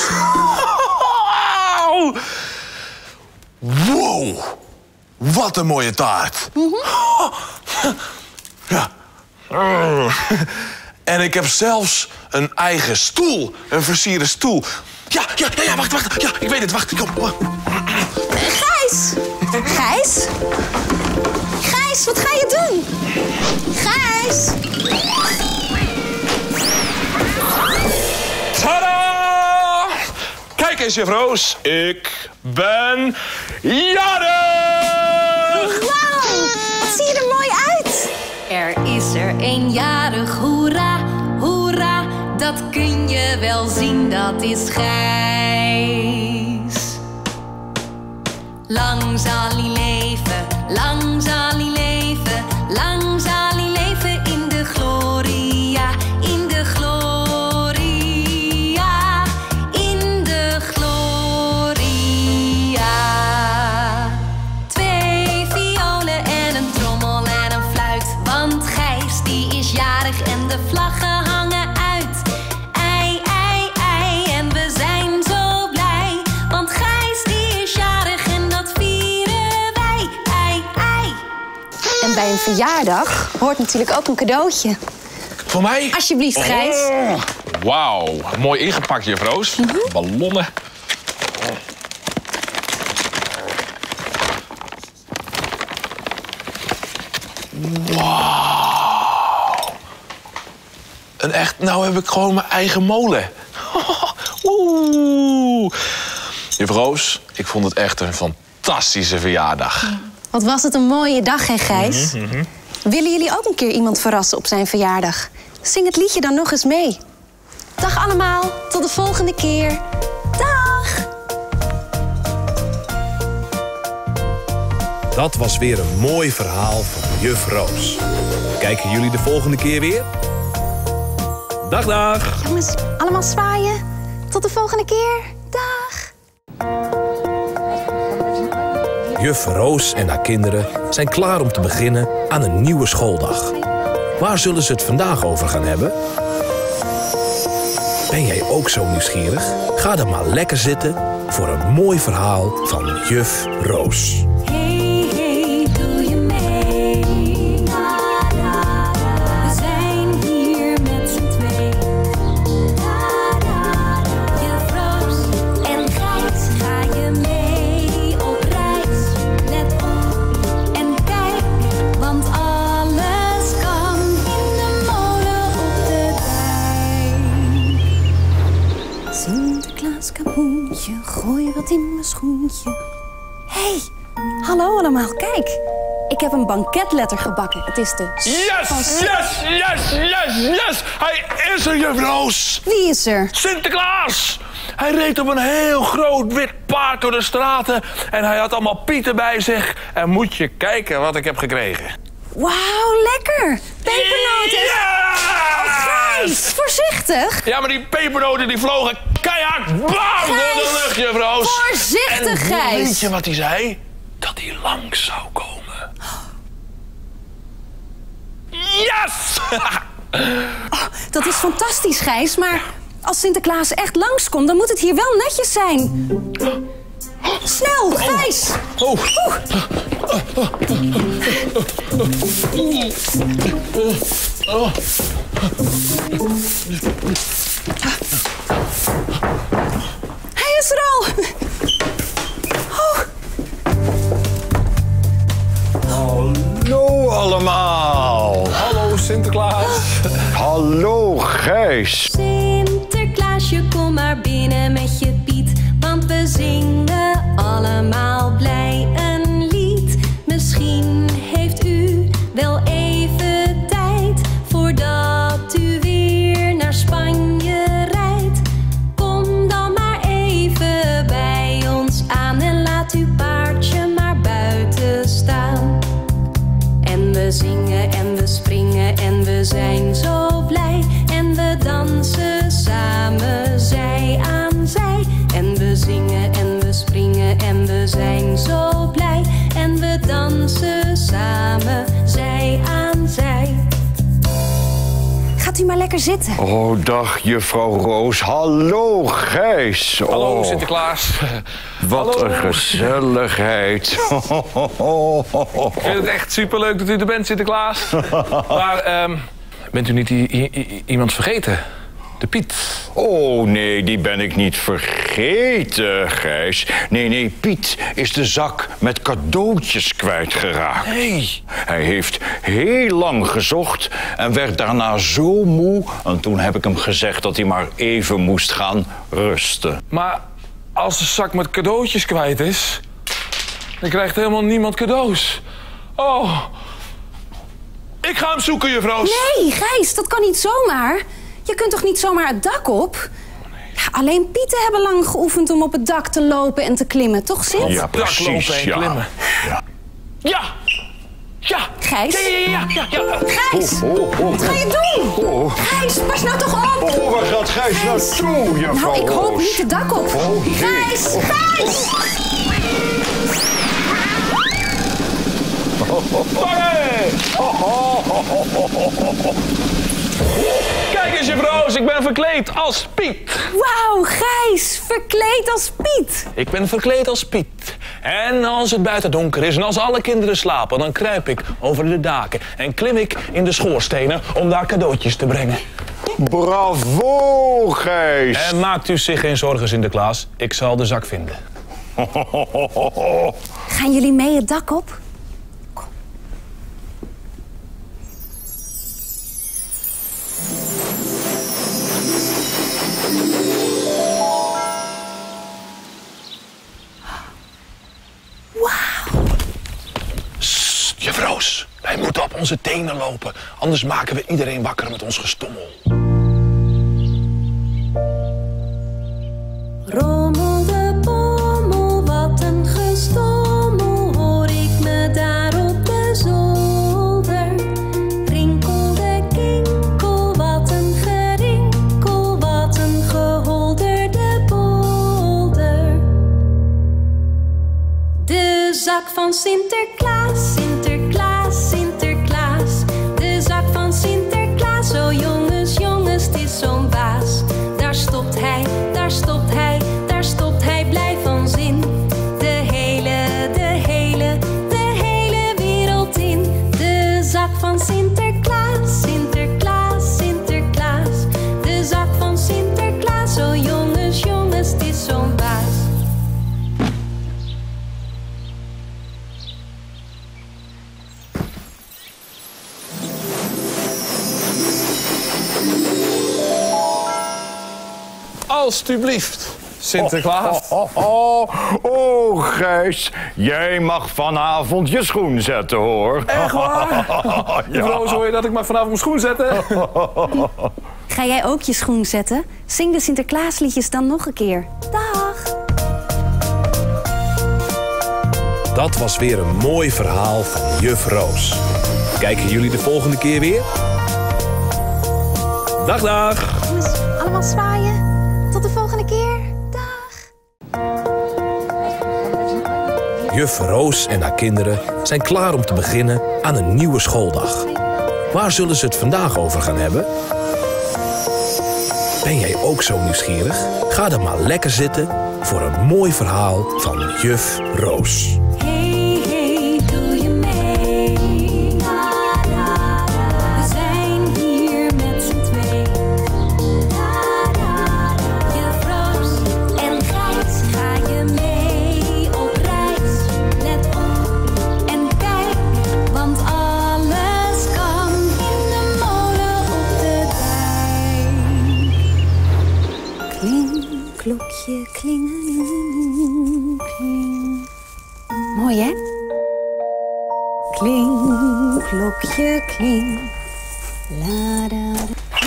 [SPEAKER 1] Wow, wat een mooie taart. Ja. En ik heb zelfs een eigen stoel, een versierde stoel. Ja, wacht. Ja, ik weet het, wacht. Kom.
[SPEAKER 6] Gijs! Gijs, wat ga je doen? Gijs!
[SPEAKER 1] Tadaa! Kijk eens, juffrouws. Ik ben jarig!
[SPEAKER 6] Wauw, wat zie je er mooi uit.
[SPEAKER 4] Er is er een jarig, hoera, hoera. Dat kun je wel zien, dat is Gijs. Lang zal hij leven, lang zal hij leven. Lang zal hij leven in de gloria, in de gloria, in de gloria. 2 violen en een trommel en een fluit. Want Gijs die is jarig en de vlaggen hangen uit. Ei, ei, ei, en we zijn zo blij. Want Gijs die is jarig en dat vieren wij. Ei, ei.
[SPEAKER 6] En bij een verjaardag hoort natuurlijk ook een cadeautje.
[SPEAKER 1] Voor mij?
[SPEAKER 6] Alsjeblieft, Gijs.
[SPEAKER 1] Oh, wauw, mooi ingepakt, juffrouws. Ballonnen. Wauw. Een echt, nou heb ik gewoon mijn eigen molen. Oeh. Juffrouws, ik vond het echt een fantastische verjaardag.
[SPEAKER 6] Wat was het een mooie dag, hè, Gijs? Willen jullie ook een keer iemand verrassen op zijn verjaardag? Zing het liedje dan nog eens mee. Dag allemaal, tot de volgende keer. Dag!
[SPEAKER 1] Dat was weer een mooi verhaal van juf Roos. Kijken jullie de volgende keer weer? Dag, dag!
[SPEAKER 6] Jongens, allemaal zwaaien. Tot de volgende keer. Dag!
[SPEAKER 1] Juf Roos en haar kinderen zijn klaar om te beginnen aan een nieuwe schooldag. Waar zullen ze het vandaag over gaan hebben? Ben jij ook zo nieuwsgierig? Ga dan maar lekker zitten voor een mooi verhaal van juf Roos.
[SPEAKER 4] Hey, hey, doe je mee? We zijn hier met z'n twee. Juf Roos en Gijs, ga je mee op reis? Let op en kijk, want alles kan in de molen op de dijk.
[SPEAKER 6] Sinterklaas kapoentje, gooi wat in mijn schoentje. Hé, allemaal. Kijk, ik heb een banketletter gebakken. Het is de...
[SPEAKER 9] Yes! Hij is er, juf Roos.
[SPEAKER 6] Wie is er?
[SPEAKER 9] Sinterklaas. Hij reed op een heel groot wit paard door de straten. En hij had allemaal pieten bij zich. En moet je kijken wat ik heb gekregen.
[SPEAKER 6] Wauw, lekker. Pepernoten.
[SPEAKER 9] Yes!
[SPEAKER 6] Oh, Gijs, voorzichtig.
[SPEAKER 9] Ja, maar die pepernoten die vlogen keihard bam door de lucht, juf Roos.
[SPEAKER 6] Voorzichtig,
[SPEAKER 9] en
[SPEAKER 6] Gijs.
[SPEAKER 9] Weet je wat hij zei? Dat hij langs zou komen. Yes!
[SPEAKER 6] Oh, dat is fantastisch, Gijs. Maar als Sinterklaas echt langskomt, dan moet het hier wel netjes zijn. Snel, Gijs. Hij is er al.
[SPEAKER 8] Hallo allemaal.
[SPEAKER 5] Hallo Sinterklaas.
[SPEAKER 8] Hallo Gijs.
[SPEAKER 4] Sinterklaasje, kom maar binnen met je Piet, want we zingen allemaal blij een lied. Misschien heeft u wel even tijd voordat u weer naar Spanje rijdt. Kom dan maar even bij ons aan en laat uw paardje maar buiten staan. En we zingen en we springen en we zijn zo blij. En we dansen samen zij aan zij. En we zingen en we springen en we zijn zo blij. En we dansen samen zij aan zij.
[SPEAKER 6] Gaat u maar lekker zitten.
[SPEAKER 8] Oh, dag juffrouw Roos. Hallo Gijs.
[SPEAKER 5] Hallo
[SPEAKER 8] Oh,
[SPEAKER 5] Sinterklaas.
[SPEAKER 8] wat
[SPEAKER 5] Hallo.
[SPEAKER 8] een gezelligheid.
[SPEAKER 5] Ik vind het echt superleuk dat u er bent, Sinterklaas. Maar bent u niet iemand vergeten? De Piet.
[SPEAKER 8] Oh, nee, die ben ik niet vergeten, Gijs. Nee, Piet is de zak met cadeautjes kwijtgeraakt.
[SPEAKER 5] Hey.
[SPEAKER 8] Hij heeft heel lang gezocht en werd daarna zo moe. En toen heb ik hem gezegd dat hij maar even moest gaan rusten.
[SPEAKER 5] Maar als de zak met cadeautjes kwijt is, dan krijgt helemaal niemand cadeaus. Oh. Ik ga hem zoeken, juf Roos.
[SPEAKER 6] Nee, Gijs, dat kan niet zomaar. Je kunt toch niet zomaar het dak op? Ja, alleen Pieten hebben lang geoefend om op het dak te lopen en te klimmen, toch, Sint?
[SPEAKER 8] Ja, precies,
[SPEAKER 5] lopen en
[SPEAKER 8] ja.
[SPEAKER 5] klimmen. Ja!
[SPEAKER 6] Gijs?
[SPEAKER 9] Ja.
[SPEAKER 6] Gijs, wat ga je doen? Gijs, pas nou toch op!
[SPEAKER 8] Oh, waar gaat Gijs naartoe, juffrouw
[SPEAKER 6] Nou, ik hoop
[SPEAKER 8] Roos?
[SPEAKER 6] niet het dak op.
[SPEAKER 8] Oh, nee.
[SPEAKER 6] Gijs!
[SPEAKER 5] Kijk eens, juf Roos, ik ben verkleed als Piet.
[SPEAKER 6] Wauw, Gijs, verkleed als Piet.
[SPEAKER 5] Ik ben verkleed als Piet. En als het buiten donker is en als alle kinderen slapen, dan kruip ik over de daken en klim ik in de schoorstenen om daar cadeautjes te brengen.
[SPEAKER 8] Bravo, Gijs.
[SPEAKER 5] En maakt u zich geen zorgen, Sinterklaas. Ik zal de zak vinden.
[SPEAKER 6] Gaan jullie mee het dak op?
[SPEAKER 5] Juf Roos, wij moeten op onze tenen lopen. Anders maken we iedereen wakker met ons gestommel.
[SPEAKER 4] Rommel de pommel, wat een gestommel, hoor ik me daar op de zolder. Rinkel de kinkel, wat een gerinkel, wat een geholderde bolder. De zak van Sinterklaas, Sinterklaas, Sinterklaas. De zak van Sinterklaas, oh jongens, jongens, het is zo'n baas. Daar stopt hij, daar stopt hij, daar stopt hij blij van zin. De hele wereld in. De zak van Sinterklaas, Sinterklaas, Sinterklaas. De zak van Sinterklaas, oh jongens, jongens, het is zo'n baas.
[SPEAKER 5] Alsjeblieft. Sinterklaas.
[SPEAKER 8] Oh, Gijs, jij mag vanavond je schoen zetten, hoor.
[SPEAKER 5] Echt waar? Juffrouw, hoor je dat ik maar vanavond mijn schoen zetten?
[SPEAKER 2] Ga jij ook je schoen zetten? Zing de Sinterklaasliedjes dan nog een keer. Dag!
[SPEAKER 1] Dat was weer een mooi verhaal van juf Roos. Kijken jullie de volgende keer weer? Dag, dag!
[SPEAKER 2] Jongens, allemaal zwaaien. Tot de volgende keer. Dag!
[SPEAKER 1] Juf Roos en haar kinderen zijn klaar om te beginnen aan een nieuwe schooldag. Waar zullen ze het vandaag over gaan hebben? Ben jij ook zo nieuwsgierig? Ga dan maar lekker zitten voor een mooi verhaal van juf Roos.
[SPEAKER 4] Hey, hey, doe je mee? We zijn hier met z'n twee. Juf Roos en Gijs, ga je mee op reis? Let op en kijk, want alles kan in de molen op de dijk.
[SPEAKER 2] Kling, klokje, klingeling, kling. Mooi, hè? Kling, klokje, kling. La, da, da.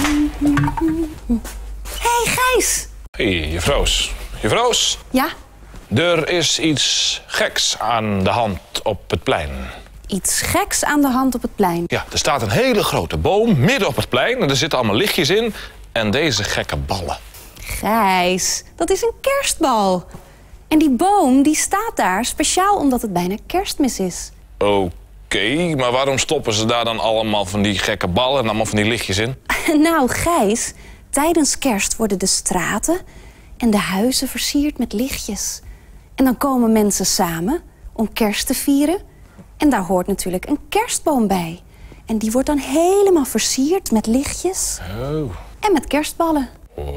[SPEAKER 2] Hey, Gijs!
[SPEAKER 5] Hey, juf Roos. Juf Roos,
[SPEAKER 2] Ja?
[SPEAKER 5] er is iets geks aan de hand op het plein.
[SPEAKER 2] Iets geks aan de hand op het plein.
[SPEAKER 5] Ja, er staat een hele grote boom midden op het plein en er zitten allemaal lichtjes in en deze gekke ballen.
[SPEAKER 2] Gijs, dat is een kerstbal. En die boom die staat daar speciaal omdat het bijna Kerstmis is.
[SPEAKER 5] Oké, maar waarom stoppen ze daar dan allemaal van die gekke ballen en allemaal van die lichtjes in?
[SPEAKER 2] Nou, Gijs, tijdens kerst worden de straten en de huizen versierd met lichtjes. En dan komen mensen samen om kerst te vieren. En daar hoort natuurlijk een kerstboom bij. En die wordt dan helemaal versierd met lichtjes en met kerstballen.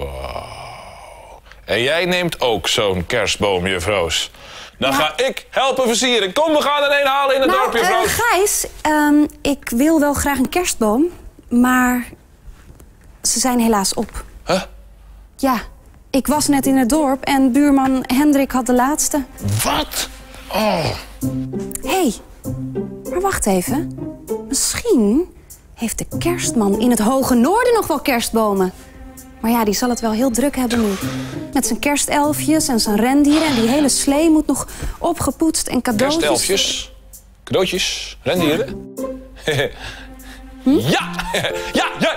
[SPEAKER 5] En jij neemt ook zo'n kerstboom, juf Roos. Dan ga ik helpen versieren. Kom, we gaan er een halen in het dorp, juf Roos.
[SPEAKER 2] Gijs, ik wil wel graag een kerstboom, maar ze zijn helaas op.
[SPEAKER 5] Huh?
[SPEAKER 2] Ja, ik was net in het dorp en buurman Hendrik had de laatste.
[SPEAKER 5] Wat? Oh.
[SPEAKER 2] Hé, maar wacht even. Misschien heeft de kerstman in het hoge noorden nog wel kerstbomen. Maar ja, die zal het wel heel druk hebben nu. Met zijn kerstelfjes en zijn rendieren. En die hele slee moet nog opgepoetst en cadeautjes.
[SPEAKER 5] Kerstelfjes, cadeautjes, rendieren. Ja! Ja!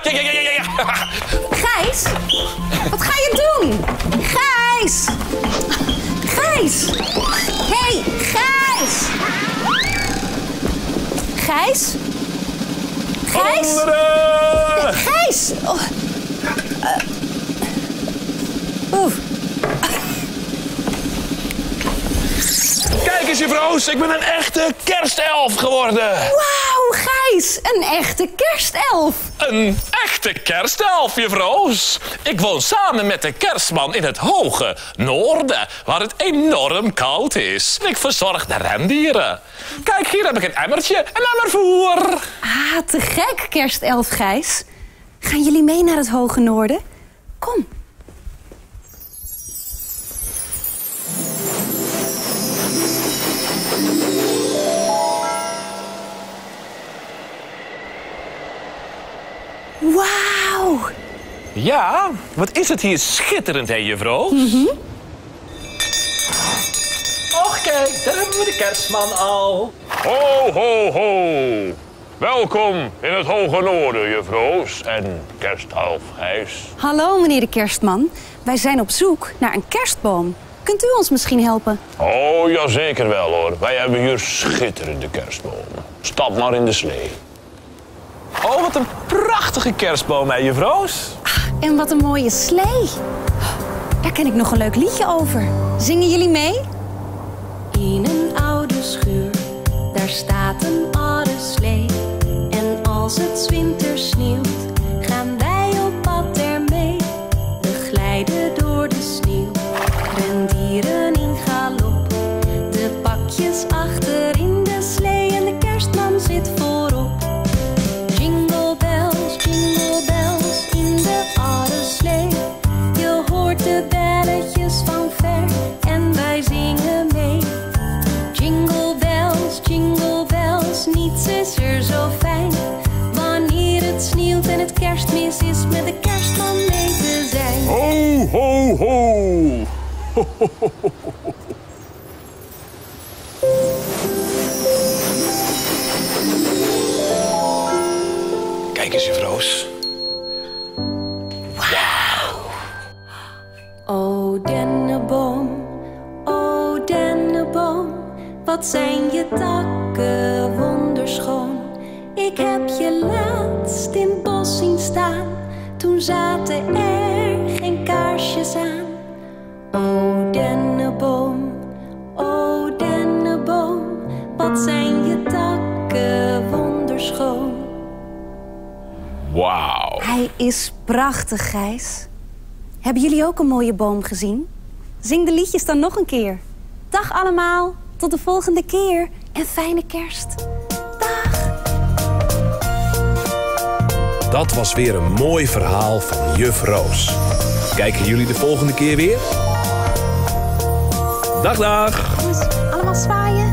[SPEAKER 2] Gijs, wat ga je doen? Gijs! Gijs! Hé, Gijs! Gijs? Gijs?
[SPEAKER 5] Anderen!
[SPEAKER 2] Gijs! Oh. Oeh.
[SPEAKER 5] Kijk eens, juf Roos, ik ben een echte kerstelf geworden.
[SPEAKER 2] Wauw, Gijs, een echte kerstelf.
[SPEAKER 3] Een echte kerstelf, juf Roos. Ik woon samen met de kerstman in het hoge noorden, waar het enorm koud is. Ik verzorg de rendieren. Kijk, hier heb ik een emmertje, een emmervoer.
[SPEAKER 2] Ah, te gek, kerstelf Gijs. Gaan jullie mee naar het hoge noorden? Kom. Wauw.
[SPEAKER 3] Ja, wat is het hier schitterend, hè, juf Roos? Och, kijk, daar hebben we de kerstman al.
[SPEAKER 9] Ho, ho, ho. Welkom in het hoge noorden, juf Roos en kerstelf Gijs.
[SPEAKER 2] Hallo, meneer de kerstman. Wij zijn op zoek naar een kerstboom. Kunt u ons misschien helpen?
[SPEAKER 9] Oh, jazeker wel hoor. Wij hebben hier schitterende kerstbomen. Stap maar in de slee.
[SPEAKER 3] Oh, wat een prachtige kerstboom, hè, juf Roos?
[SPEAKER 2] En wat een mooie slee. Daar ken ik nog een leuk liedje over. Zingen jullie mee?
[SPEAKER 4] In een oude schuur, daar staat een oude slee. En als het 's winters sneeuwt, gaan wij op pad ermee. We glijden door de sneeuw, rendieren in galop. De pakjes achter in de slee en de kerstman zit voorop. Jingle bells in de oude slee. Je hoort de belletjes van
[SPEAKER 1] Kijk eens, juf Roos.
[SPEAKER 4] O dennenboom, wat zijn je takken wonderschoon. Ik heb je laatst in het bos zien staan, toen zaten er geen kaarsjes aan. O dennenboom, wat zijn je takken wonderschoon.
[SPEAKER 5] Wauw.
[SPEAKER 2] Hij is prachtig, Gijs. Hebben jullie ook een mooie boom gezien? Zing de liedjes dan nog een keer. Dag allemaal, tot de volgende keer en fijne kerst. Dag!
[SPEAKER 1] Dat was weer een mooi verhaal van juf Roos. Kijken jullie de volgende keer weer? Dag, dag!
[SPEAKER 2] Jongens, allemaal zwaaien.